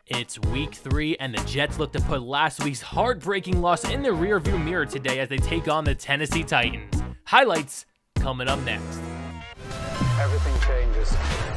It's week 3, and the Jets look to put last week's heartbreaking loss in the rearview mirror today as they take on the Tennessee Titans. Highlights coming up next. Everything changes.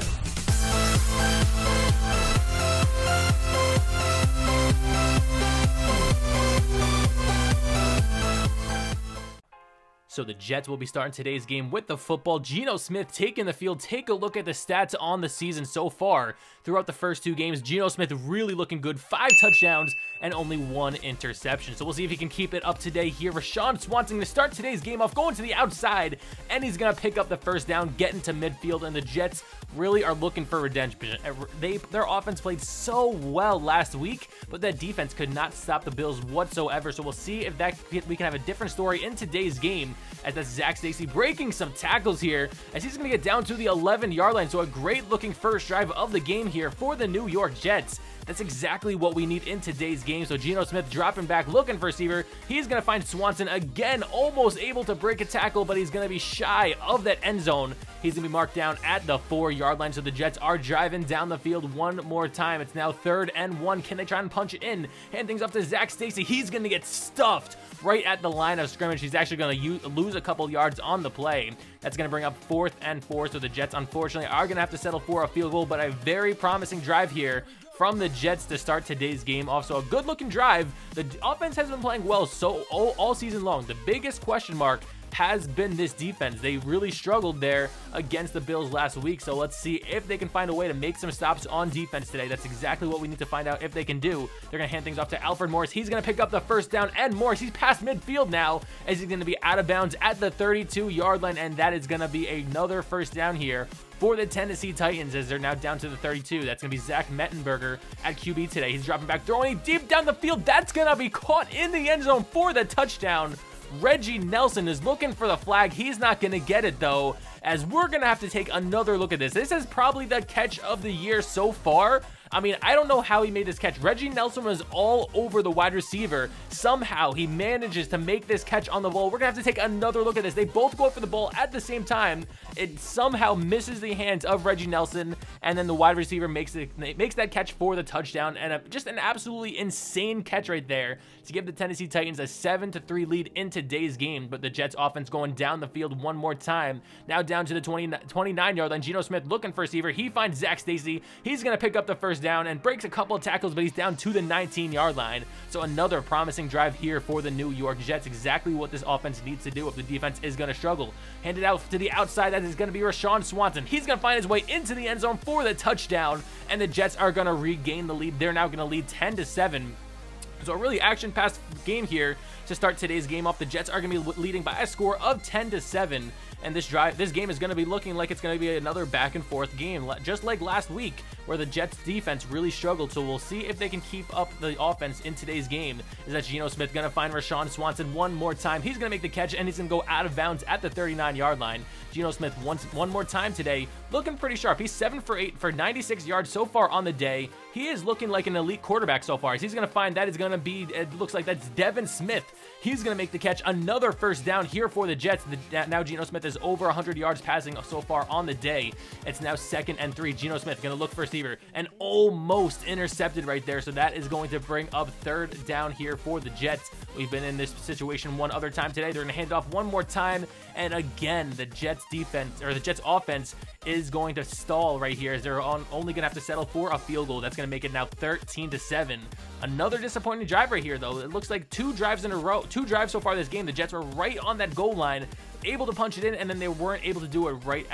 So the Jets will be starting today's game with the football. Geno Smith taking the field. Take a look at the stats on the season so far. Throughout the first 2 games, Geno Smith really looking good. 5 touchdowns and only 1 interception. So we'll see if he can keep it up today here. Rashawn Swanson to start today's game off, going to the outside, and he's going to pick up the first down, get into midfield, and the Jets really are looking for redemption. Their offense played so well last week, but that defense could not stop the Bills whatsoever. So we'll see if we can have a different story in today's game, as that's Zac Stacy breaking some tackles here as he's going to get down to the 11-yard line. So a great looking first drive of the game here for the New York Jets. That's exactly what we need in today's game. So Geno Smith dropping back, looking for receiver. He's going to find Swanson again, almost able to break a tackle, but he's going to be shy of that end zone. He's going to be marked down at the 4-yard line. So the Jets are driving down the field one more time. It's now 3rd and 1. Can they try and punch it in? Hand things up to Zac Stacy. He's going to get stuffed right at the line of scrimmage. He's actually going to lose a couple yards on the play. That's going to bring up 4th and 4. So the Jets, unfortunately, are going to have to settle for a field goal, but a very promising drive here from the Jets to start today's game off. So a good looking drive. The offense has been playing well all season long. The biggest question mark has been this defense. They really struggled there against the Bills last week. So let's see if they can find a way to make some stops on defense today. That's exactly what we need to find out if they can do. They're going to hand things off to Alfred Morris. He's going to pick up the first down, and Morris, he's past midfield now as he's going to be out of bounds at the 32-yard line, and that is going to be another first down here for the Tennessee Titans as they're now down to the 32. That's going to be Zach Mettenberger at QB today. He's dropping back, throwing deep down the field. That's going to be caught in the end zone for the touchdown. Reggie Nelson is looking for the flag. He's not going to get it, though, as we're going to have to take another look at this. This is probably the catch of the year so far. I mean, I don't know how he made this catch. Reggie Nelson was all over the wide receiver. Somehow, he manages to make this catch on the ball. We're going to have to take another look at this. They both go up for the ball at the same time. It somehow misses the hands of Reggie Nelson, and then the wide receiver makes that catch for the touchdown, and just an absolutely insane catch right there to give the Tennessee Titans a 7-3 lead in today's game. But the Jets offense going down the field one more time. Now down to the 29-yard line. Geno Smith looking for a receiver. He finds Zac Stacy. He's going to pick up the first down and breaks a couple of tackles, but he's down to the 19-yard line. So another promising drive here for the New York Jets. Exactly what this offense needs to do if the defense is going to struggle. Handed out to the outside. That is going to be Rashawn Swanson. He's going to find his way into the end zone for the touchdown, and the Jets are going to regain the lead. They're now going to lead 10-7. So a really action-packed game here to start today's game off. The Jets are going to be leading by a score of 10-7. And this game is going to be looking like it's going to be another back-and-forth game, just like last week, where the Jets defense really struggled. So we'll see if they can keep up the offense in today's game. Is that Geno Smith going to find Rashawn Swanson one more time? He's going to make the catch, and he's going to go out of bounds at the 39-yard line. Geno Smith one more time today, looking pretty sharp. He's 7 for 8 for 96 yards so far on the day. He is looking like an elite quarterback so far. He's going to find that is going to be, it looks like that's Devin Smith. He's going to make the catch. Another first down here for the Jets. Now Geno Smith is over 100 yards passing so far on the day. It's now 2nd and 3. Geno Smith going to look for a receiver and almost intercepted right there. So that is going to bring up 3rd down here for the Jets. We've been in this situation one other time today. They're going to hand off one more time. And again, the Jets defense, or the Jets offense, is going to stall right here as they're only going to have to settle for a field goal. That's going to make it now 13-7. Another disappointing drive right here, though. It looks like 2 drives in a row, 2 drives so far this game. The Jets were right on that goal line, able to punch it in, and then they weren't able to do it right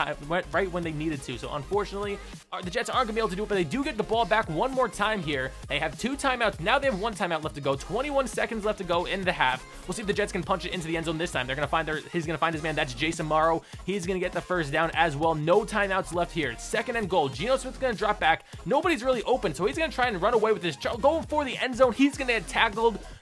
when they needed to. So unfortunately, the Jets aren't gonna be able to do it, but they do get the ball back one more time here. They have 2 timeouts. Now they have 1 timeout left to go. 21 seconds left to go in the half. We'll see if the Jets can punch it into the end zone this time. They're gonna find he's gonna find his man. That's Jason Morrow. He's gonna get the first down as well. No timeouts left here. It's 2nd and goal. Geno Smith's gonna drop back. Nobody's really open, so he's gonna try and run away with this. Going for the end zone. He's gonna get tackled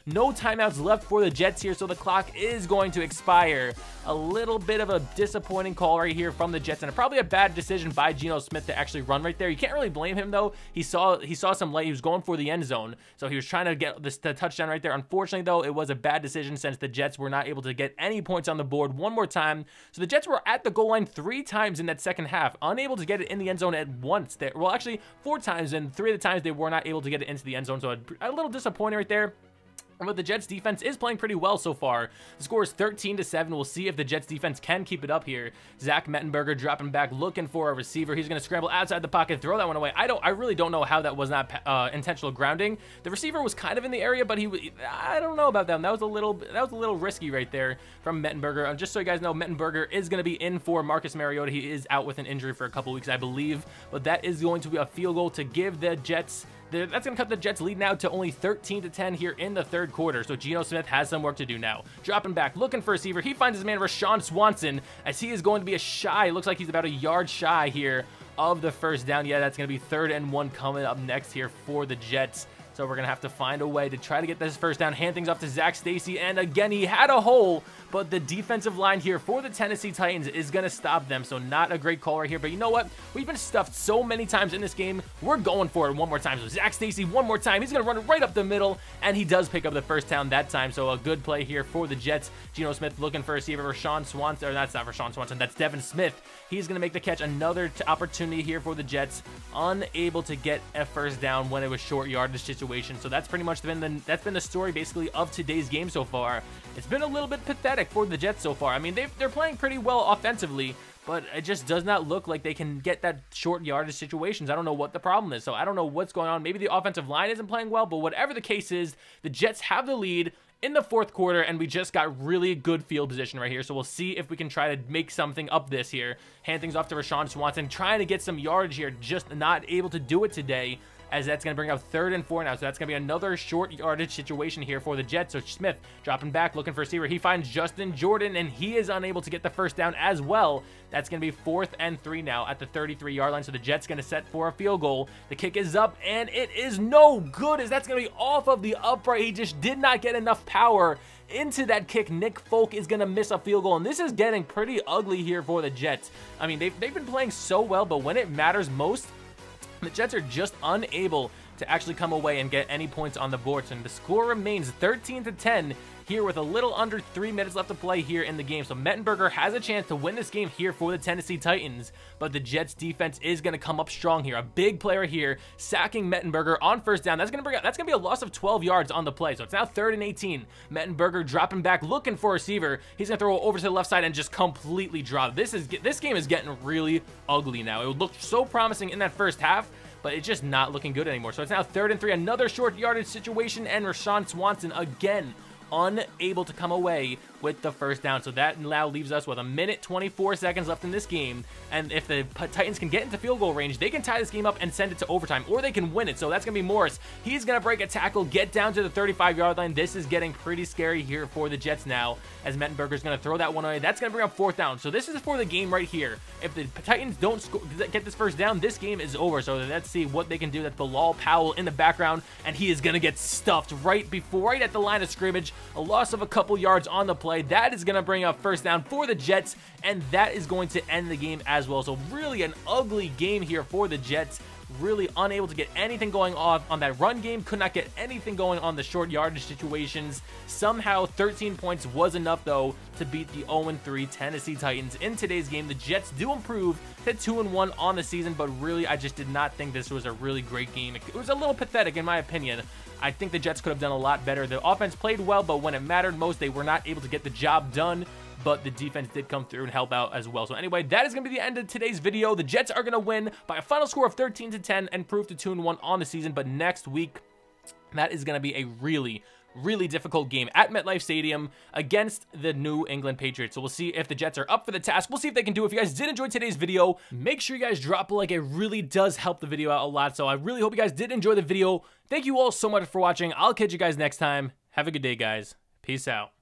No timeouts left for the Jets here, so the clock is going to expire. A little bit of a disappointing call right here from the Jets, and probably a bad decision by Geno Smith to actually run right there. You can't really blame him, though. He saw some light. He was going for the end zone, so he was trying to get the touchdown right there. Unfortunately, though, it was a bad decision since the Jets were not able to get any points on the board one more time. So the Jets were at the goal line 3 times in that second half, unable to get it in the end zone at once. Well, actually 4 times, and 3 of the times they were not able to get it into the end zone, so a little disappointing right there. But the Jets defense is playing pretty well so far. The score is 13-7. We'll see if the Jets defense can keep it up here. Zach Mettenberger dropping back, looking for a receiver. He's going to scramble outside the pocket, throw that one away. I really don't know how that was not intentional grounding. The receiver was kind of in the area, but I don't know about that. That was a little risky right there from Mettenberger. Just so you guys know, Mettenberger is going to be in for Marcus Mariota. He is out with an injury for a couple weeks, I believe. But that is going to be a field goal to give the Jets. That's going to cut the Jets lead now to only 13-10 here in the third quarter. So Geno Smith has some work to do now. Dropping back, looking for a receiver. He finds his man Rashawn Swanson as he is going to be looks like he's about a yard shy here of the first down. Yeah, that's going to be 3rd and 1 coming up next here for the Jets. So we're going to have to find a way to try to get this first down. Hand things off to Zach Stacy. And again, he had a hole, but the defensive line here for the Tennessee Titans is going to stop them. So not a great call right here. But you know what? We've been stuffed so many times in this game. We're going for it one more time. So Zach Stacy, one more time. He's going to run it right up the middle. And he does pick up the first down that time. So a good play here for the Jets. Geno Smith looking for a receiver. Rashawn Swanson. Or that's not Rashawn Swanson. That's Devin Smith. He's going to make the catch. Another opportunity here for the Jets. Unable to get a first down when it was short yardage situation. So that's pretty much been the story basically of today's game so far. It's been a little bit pathetic for the Jets so far. I mean, they're playing pretty well offensively, but it just does not look like they can get that short yardage situations. I don't know what the problem is, so I don't know what's going on. Maybe the offensive line isn't playing well, but whatever the case is, the Jets have the lead in the fourth quarter, and we just got really good field position right here. So we'll see if we can try to make something up this here. Hand things off to Rashawn Swanson, trying to get some yardage here, just not able to do it today, as that's going to bring up 3rd and 4 now. So that's going to be another short yardage situation here for the Jets. So Smith dropping back, looking for a receiver. He finds Justin Jordan, and he is unable to get the first down as well. That's going to be 4th and 3 now at the 33-yard line. So the Jets going to set for a field goal. The kick is up, and it is no good, as that's going to be off of the upright. He just did not get enough power into that kick. Nick Folk is going to miss a field goal, and this is getting pretty ugly here for the Jets. I mean, they've been playing so well, but when it matters most, the Jets are just unable to actually come away and get any points on the board. And the score remains 13-10 here with a little under 3 minutes left to play here in the game. So Mettenberger has a chance to win this game here for the Tennessee Titans, but the Jets defense is going to come up strong here. A big player here sacking Mettenberger on first down. That's going to be a loss of 12 yards on the play. So it's now 3rd and 18. Mettenberger dropping back, looking for a receiver. He's going to throw it over to the left side and just completely drop. This game is getting really ugly now. It looked so promising in that first half, but it's just not looking good anymore. So it's now 3rd and 3, another short yardage situation, and Rashawn Swanson again unable to come away with the first down. So that now leaves us with 1:24 left in this game, and if the Titans can get into field goal range, they can tie this game up and send it to overtime, or they can win it. So that's gonna be Morris. He's gonna break a tackle, get down to the 35-yard line. This is getting pretty scary here for the Jets now, as Mettenberger's gonna throw that one away. That's gonna bring up 4th down. So this is for the game right here. If the Titans don't get this first down, this game is over. So let's see what they can do. That's Bilal Powell in the background, and he is gonna get stuffed right at the line of scrimmage. A loss of a couple yards on the play. That is going to bring up 1st down for the Jets, and that is going to end the game as well. So really an ugly game here for the Jets. Really unable to get anything going on that run game. Could not get anything going on the short yardage situations. Somehow 13 points was enough, though, to beat the 0-3 Tennessee Titans in today's game. The Jets do improve to 2-1 on the season, but really I just did not think this was a really great game. It was a little pathetic in my opinion. I think the Jets could have done a lot better. The offense played well, but when it mattered most, they were not able to get the job done. But the defense did come through and help out as well. So anyway, that is going to be the end of today's video. The Jets are going to win by a final score of 13-10 and prove to 2-1 on the season. But next week, that is going to be a really difficult game at MetLife Stadium against the New England Patriots. So we'll see if the Jets are up for the task. We'll see if they can do it. If you guys did enjoy today's video, make sure you guys drop a like. It really does help the video out a lot. So I really hope you guys did enjoy the video. Thank you all so much for watching. I'll catch you guys next time. Have a good day, guys. Peace out.